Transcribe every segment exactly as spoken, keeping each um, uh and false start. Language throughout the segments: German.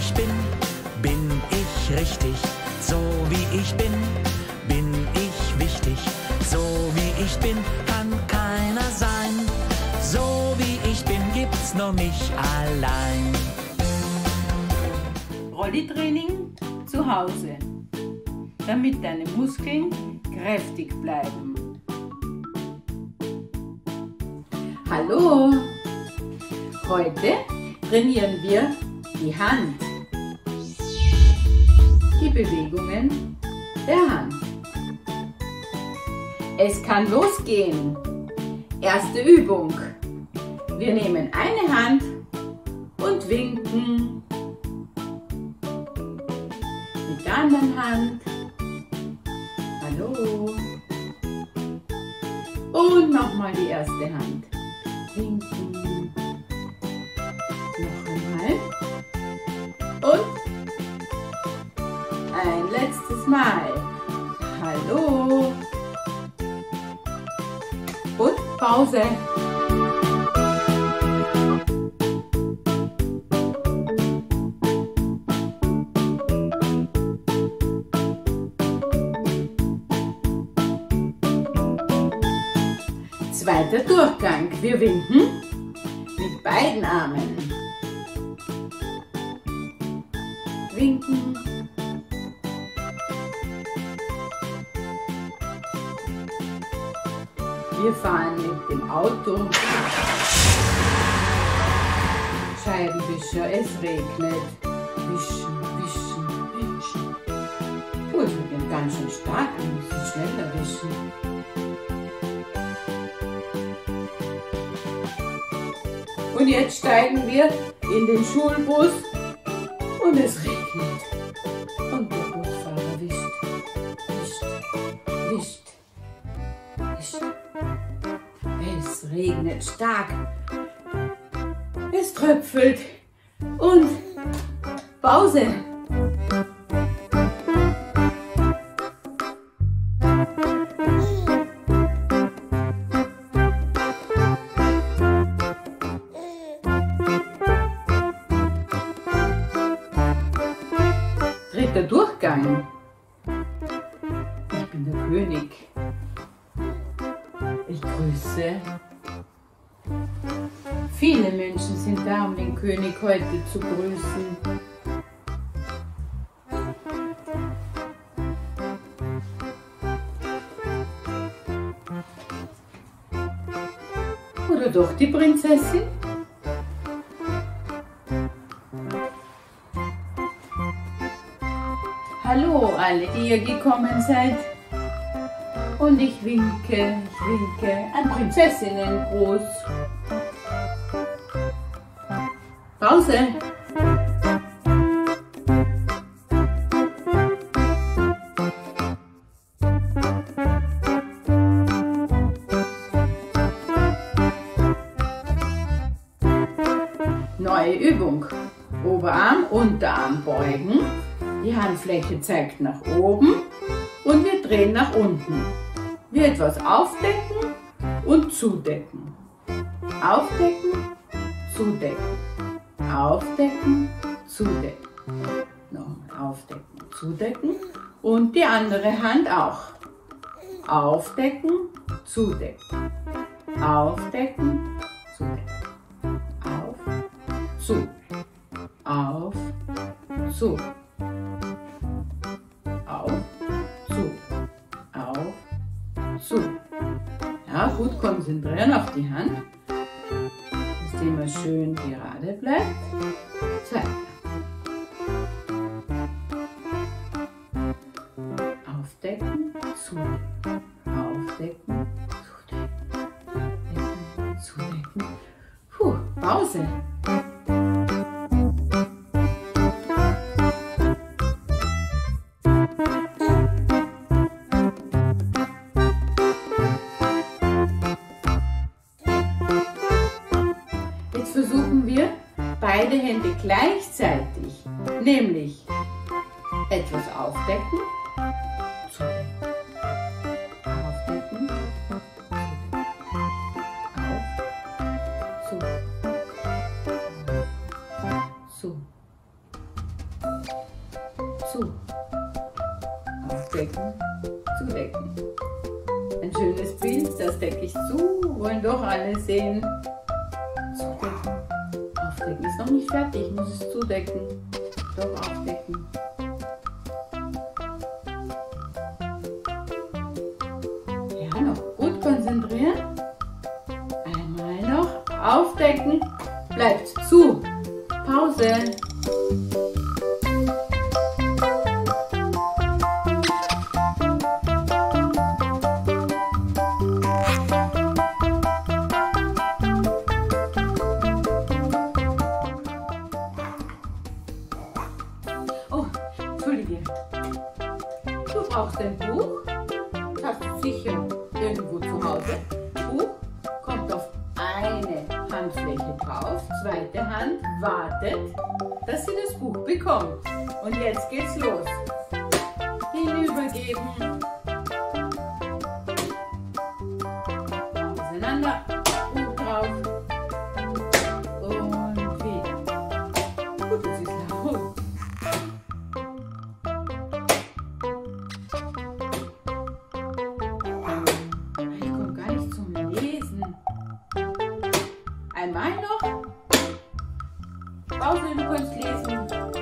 ich bin, bin ich richtig. So wie ich bin, bin ich wichtig. So wie ich bin, kann keiner sein. So wie ich bin, gibt's nur mich allein. Rolli-Training zu Hause, damit deine Muskeln kräftig bleiben. Hallo! Heute trainieren wir die Hand. Die Bewegungen der Hand. Es kann losgehen. Erste Übung. Wir nehmen eine Hand und winken. Mit der anderen Hand. Hallo. Und nochmal die erste Hand. Winken. Noch einmal. Und ein letztes Mal. Hallo. Und Pause. Zweiter Durchgang. Wir winken mit beiden Armen. Winken. Wir fahren mit dem Auto. Scheibenwischer, es regnet. Wischen, wischen, wischen. Oh, es wird ganz schön stark. Wir müssen schneller wischen. Und jetzt steigen wir in den Schulbus und es regnet. Und der Busfahrer wischt, wischt, wischt, wischt. Es regnet stark. Es tröpfelt. Und Pause. Dritter Durchgang. Ich bin der König. Ich grüße. Viele Menschen sind da, um den König heute zu grüßen. Oder doch die Prinzessin? Hallo alle, die ihr gekommen seid. Und ich winke, ich winke, ein Prinzessinnengruß. Pause. Neue Übung. Oberarm, Unterarm beugen. Die Handfläche zeigt nach oben und wir drehen nach unten. Wir etwas aufdecken und zudecken. Aufdecken, zudecken. Aufdecken, zudecken. Nochmal aufdecken, zudecken. Und die andere Hand auch. Aufdecken, zudecken. Aufdecken, zudecken. Auf, zu. Auf, zu. Auf, zu. Auf, zu. Ja, gut konzentrieren auf die Hand, dass die immer schön gerade bleibt. Zweiter. Aufdecken, zudecken. Aufdecken, zudecken. Decken, zudecken. Puh, Pause. Jetzt versuchen wir beide Hände gleichzeitig, nämlich etwas aufdecken, zudecken, aufdecken, zudecken, auf, zu, decke ich zu, wollen doch alle sehen. Zudecken. Aufdecken ist noch nicht fertig, ich muss es zudecken. Doch aufdecken. Ja, noch gut konzentrieren. Einmal noch aufdecken. Bleibt zu. Pause. Oh, entschuldige. Du brauchst ein Buch. Das hast du sicher irgendwo zu Hause. Buch kommt auf eine Handfläche drauf. Zweite Hand wartet, dass sie das Buch bekommt. Und jetzt geht's los. Hinübergeben. Auseinander. Buch drauf. Und wieder. Gut, das ist laut. Ich komme gar nicht zum Lesen. Einmal noch. Pause, du kannst lesen.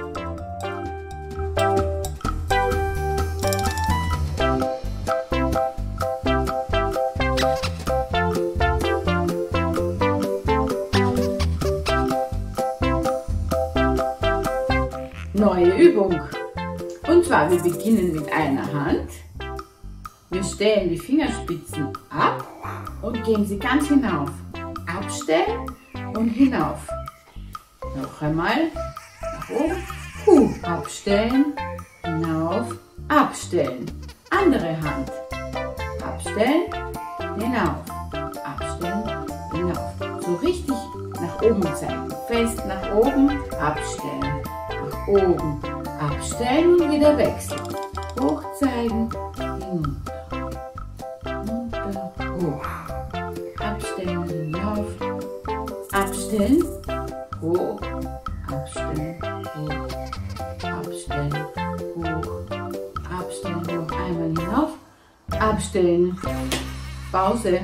Neue Übung. Und zwar, wir beginnen mit einer Hand. Wir stellen die Fingerspitzen ab und geben sie ganz hinauf. Abstellen und hinauf. Noch einmal nach oben. Puh, abstellen, hinauf, abstellen. Andere Hand. Abstellen, hinauf, abstellen, hinauf. So richtig nach oben zeigen. Fest nach oben, abstellen. Nach oben, abstellen und wieder wechseln. Hoch zeigen, hinunter, runter, hoch. Abstellen, hinauf, abstellen, hoch, abstellen, hoch, abstellen, hoch, abstellen, noch einmal hinauf, abstellen, Pause.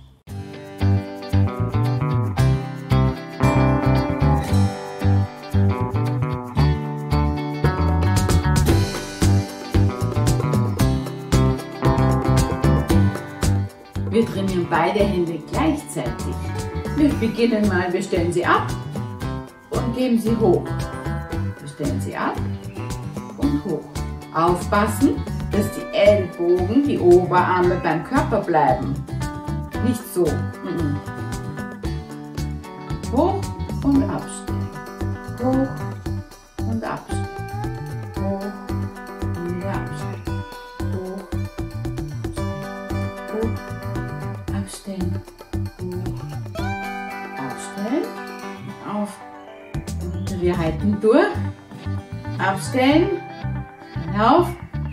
Wir trainieren beide Hände gleichzeitig. Wir beginnen mal, wir stellen sie ab und geben sie hoch. Wir stellen sie ab und hoch. Aufpassen, dass die Ellbogen, die Oberarme beim Körper bleiben. Nicht so. Hoch und abstellen. Hoch und abstellen. Hoch und wieder abstellen. Hoch, hoch, abstellen. Hoch, abstellen. Auf. Und wir halten durch. Abstellen. Hinauf.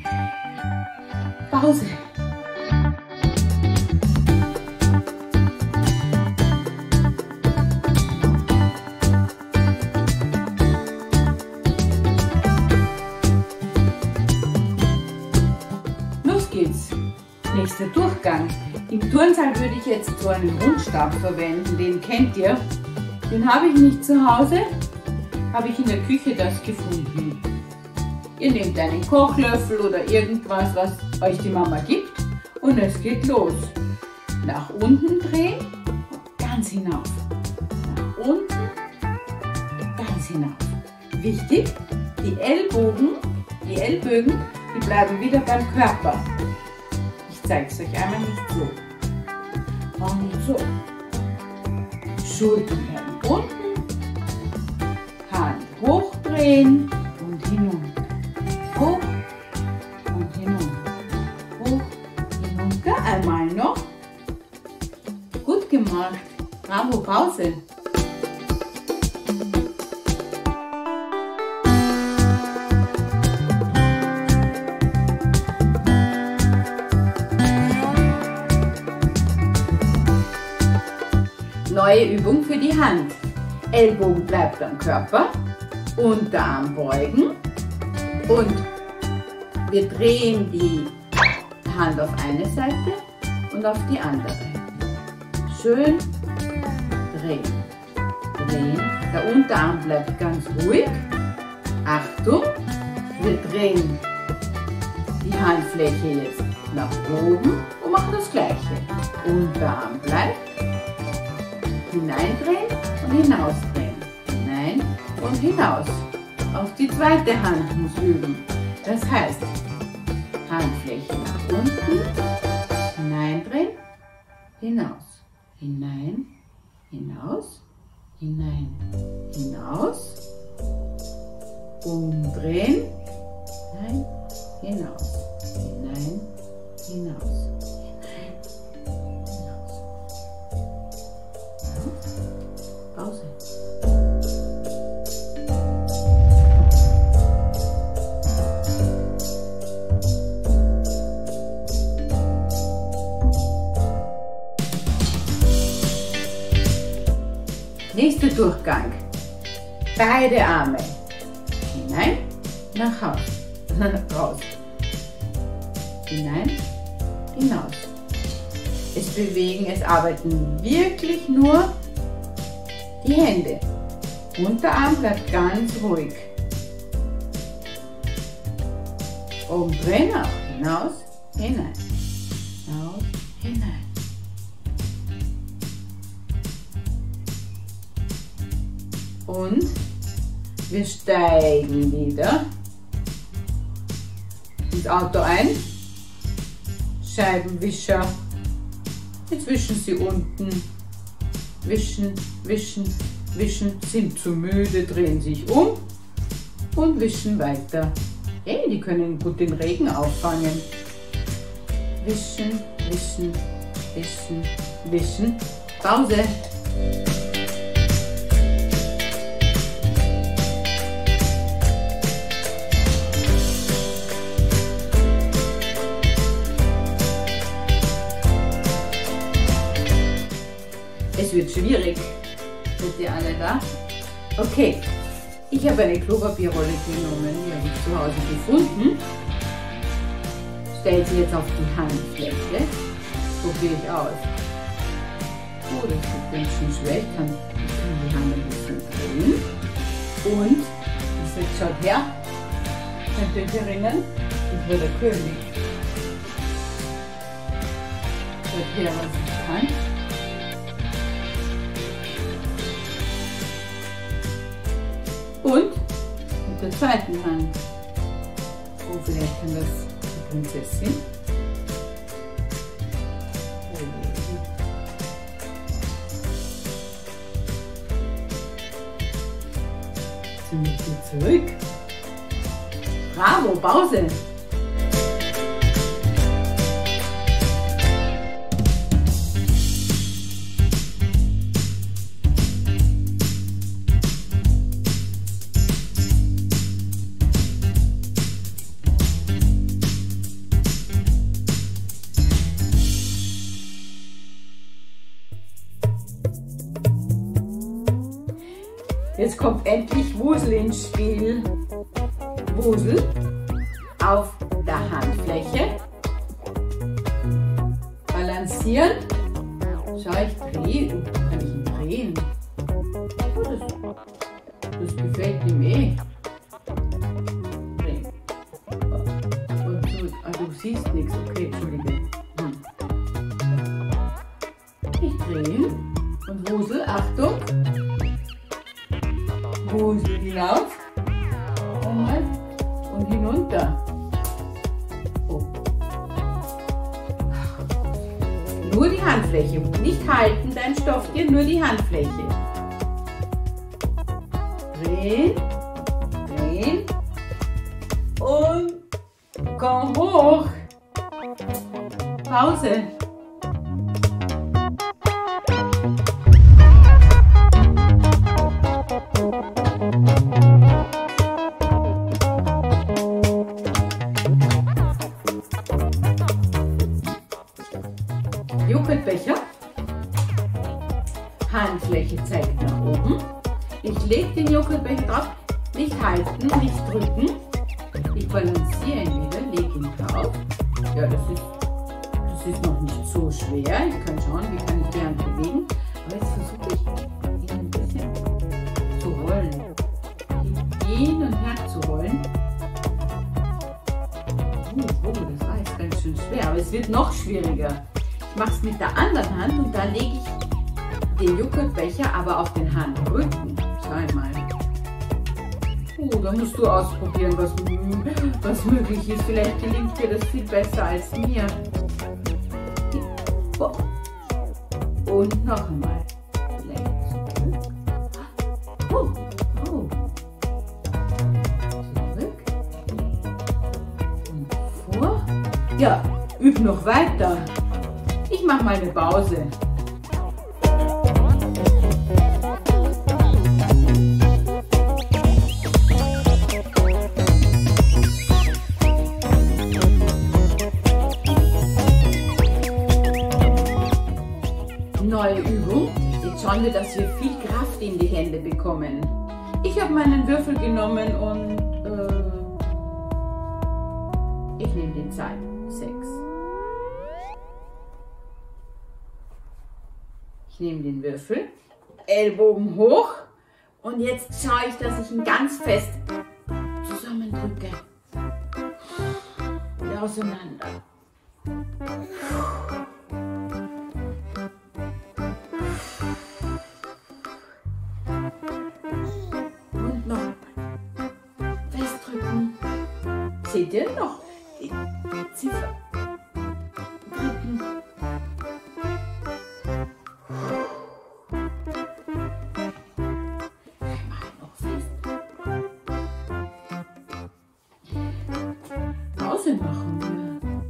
Pause. Los geht's. Nächster Durchgang. Im Turnsaal würde ich jetzt so einen Rundstab verwenden, den kennt ihr. Den habe ich nicht zu Hause, habe ich in der Küche das gefunden. Ihr nehmt einen Kochlöffel oder irgendwas, was euch die Mama gibt und es geht los. Nach unten drehen, ganz hinauf. Nach unten, ganz hinauf. Wichtig, die Ellbogen, die Ellbögen, die bleiben wieder beim Körper. Ich zeige es euch einmal nicht so. Und so. Schultern werden unten, Hand hochdrehen und hinunter. Hoch und hinunter. Hoch, hinunter. Einmal noch. Gut gemacht. Bravo, Pause. Neue Übung für die Hand. Ellbogen bleibt am Körper, Unterarm beugen und wir drehen die Hand auf eine Seite und auf die andere. schön drehen. Drehen. Der Unterarm bleibt ganz ruhig. Achtung, wir drehen die Handfläche jetzt nach oben und machen das Gleiche. Unterarm bleibt. Hineindrehen und hinausdrehen. Hinein und hinaus. Auch die zweite Hand muss üben. Das heißt, Handfläche nach unten, hineindrehen, hinaus. Hinein, hinaus, hinein, hinaus. Umdrehen, hinein, hinaus, hinein, hinaus, hinein, hinaus. Ja. Pause. Nächster Durchgang. Beide Arme hinein, nach Hause, raus. Hinein, hinaus. Es bewegen, es arbeiten wirklich nur die Hände. Unterarm bleibt ganz ruhig. Umdrehen auch. Hinaus, hinein. Hinaus, hinein. Und wir steigen wieder ins Auto ein. Scheibenwischer. Jetzt wischen Sie unten. Wischen, wischen, wischen. Sind zu müde, drehen sich um und wischen weiter. Hey, die können gut den Regen auffangen. Wischen, wischen, wischen, wischen. Pause. Es wird schwierig. Seid ihr alle da? Okay, ich habe eine Klopapierrolle genommen, die habe ich zu Hause gefunden. Stell sie jetzt auf die Handfläche. Probiere ich aus. Oh, das ist ganz schön schwer. Ich kann, ich kann die Hand ein bisschen drehen. Und, jetzt schaut her. Könnt ihr euch erinnern? Ich war der König. Schaut her, was ich kann. Und mit der zweiten Hand. Oh, vielleicht kann das die Prinzessin. Sind wir hier zurück? Bravo, Pause! Jetzt kommt endlich Wusel ins Spiel. Wusel auf der Handfläche. Balancieren. Schau, ich drehe. Kann ich ihn drehen? Oh, das, das gefällt ihm eh. Drehen. Und du, ah, du siehst nichts. Okay, entschuldige. Hm. Ich drehe und Wusel. Achtung. Wusel hinauf und hinunter. Oh. Nur die Handfläche, nicht halten dein Stofftier, nur die Handfläche. Drehen, drehen und komm hoch. Pause. Joghurtbecher, Handfläche zeigt nach oben. Ich lege den Joghurtbecher drauf, nicht halten, nicht drücken. Ich balanciere ihn wieder, lege ihn drauf. Ja, das ist, Das ist noch nicht so schwer. Ich kann schauen, wie kann ich die Hand bewegen. Aber jetzt versuche ich, ihn ein bisschen zu rollen. Hin und her zu rollen. Oh, oh, das war jetzt ganz schön schwer. Aber es wird noch schwieriger. Ich mache es mit der anderen Hand und da lege ich den Joghurtbecher aber auf den Handrücken. Schau einmal. Oh, da musst du ausprobieren, was, was möglich ist. Vielleicht gelingt dir das viel besser als mir. Und noch einmal. Vielleicht zurück. Oh, oh. Zurück. Und vor. Ja, üb noch weiter. Ich mache mal eine Pause. Neue Übung. Jetzt schauen wir, dass wir viel Kraft in die Hände bekommen. Ich habe meinen Würfel genommen und äh, ich nehme die Zahl sechs. Ich nehme den Würfel, Ellbogen hoch und jetzt schaue ich, dass ich ihn ganz fest zusammendrücke. Wieder auseinander. Und noch festdrücken. Seht ihr noch die Ziffer? Drücken. Pause machen wir.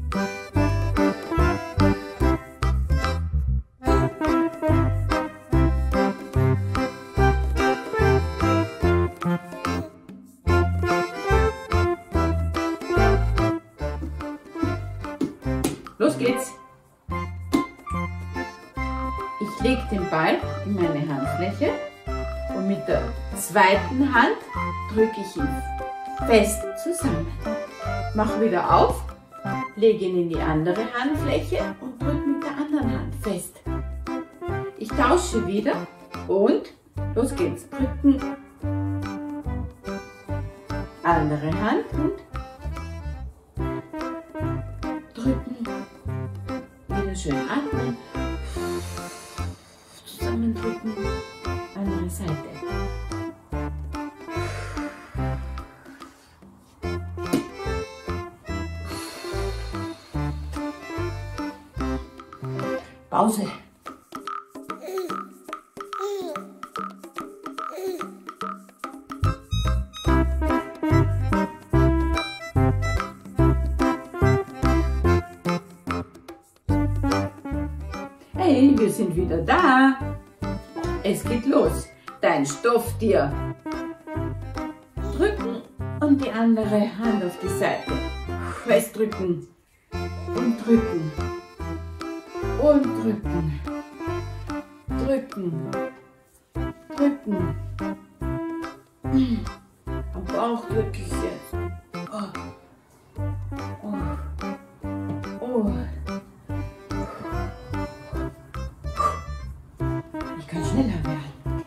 Los geht's! Ich lege den Ball in meine Handfläche und mit der zweiten Hand drücke ich ihn fest zusammen. Mache wieder auf, lege ihn in die andere Handfläche und drücke mit der anderen Hand fest. Ich tausche wieder und los geht's. Drücken, andere Hand und drücken. Wieder schön atmen. Zusammendrücken. Andere Seite. Pause. Hey, wir sind wieder da. Es geht los. Dein Stofftier. Drücken und die andere Hand auf die Seite. Festdrücken und drücken. Und drücken. Drücken. Drücken. Am Bauch drücke ich jetzt. Oh. Oh. Oh. Ich kann schneller werden.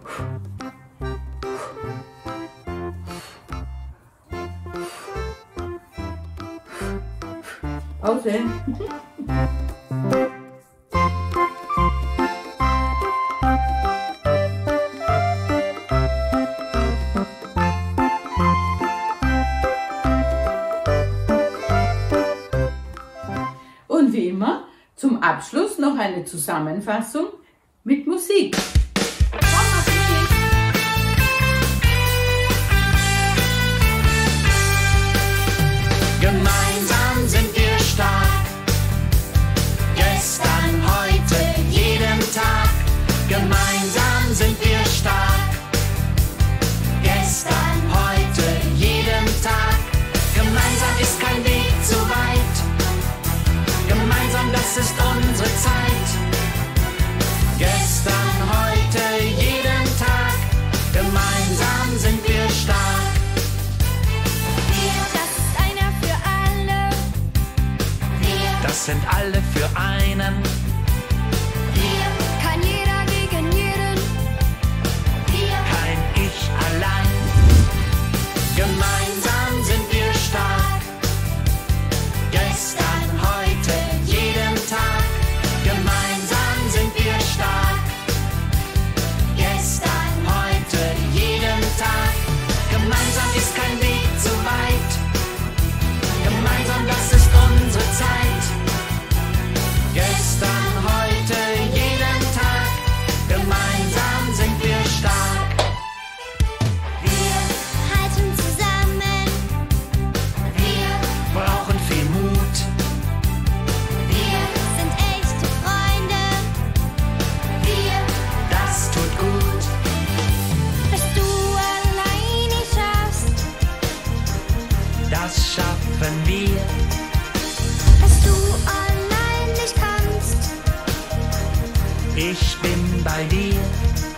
Pause. Und wie immer zum Abschluss noch eine Zusammenfassung mit Musik. Gemeinsam sind wir stark. Gestern, heute, jeden Tag. Gemeinsam sind wir stark. Gestern, heute, jeden Tag. Gemeinsam ist kein Weg zu weit. Gemeinsam, das ist unsere Zeit. Gestern, heute. sind alle für einen. Wir kann jeder gegen jeden. Wir Kein Ich allein. Gemeinsam sind wir stark. Gestern, heute, jeden Tag. Gemeinsam sind wir stark. Gestern, heute, jeden Tag. Gemeinsam ist kein Weg zu weit. Gemeinsam, das ist unsere Zeit. Gestern, heute, jeden Tag. Gemeinsam sind wir stark. Wir halten zusammen. Wir Brauchen viel Mut. Wir sind echte Freunde. Wir Das tut gut. was du allein nicht schaffst. Das schaffen wir. Was du allein nicht kannst. Ich bin bei dir.